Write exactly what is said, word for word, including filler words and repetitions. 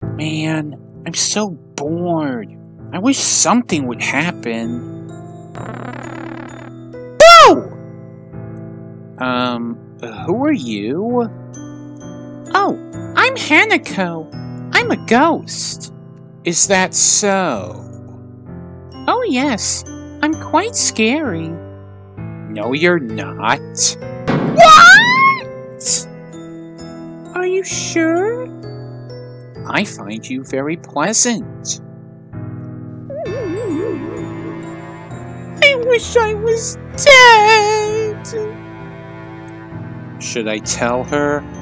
Man, I'm so bored. I wish something would happen. Whoa! Um, who are you? Oh, I'm Hanako. I'm a ghost. Is that so? Oh yes, I'm quite scary. No, you're not. What? Are you sure? I find you very pleasant. I wish I was dead. Should I tell her